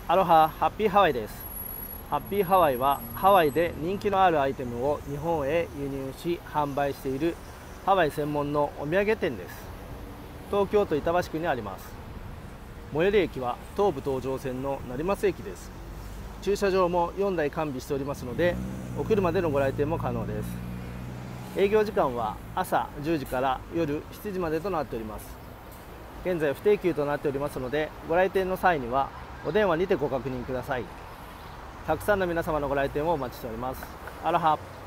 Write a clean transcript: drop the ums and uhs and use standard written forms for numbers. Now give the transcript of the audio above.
アロハ、ハッピーハワイです。ハッピーハワイはハワイで人気のあるアイテムを日本へ輸入し販売しているハワイ専門のお土産店です。東京都板橋区にあります。最寄り駅は東武東上線の成増駅です。駐車場も4台完備しておりますので、お車でのご来店も可能です。営業時間は朝10時から夜7時までとなっております。現在不定休となっておりますので、ご来店の際にはお電話にてご確認ください。たくさんの皆様のご来店をお待ちしております。アロハ。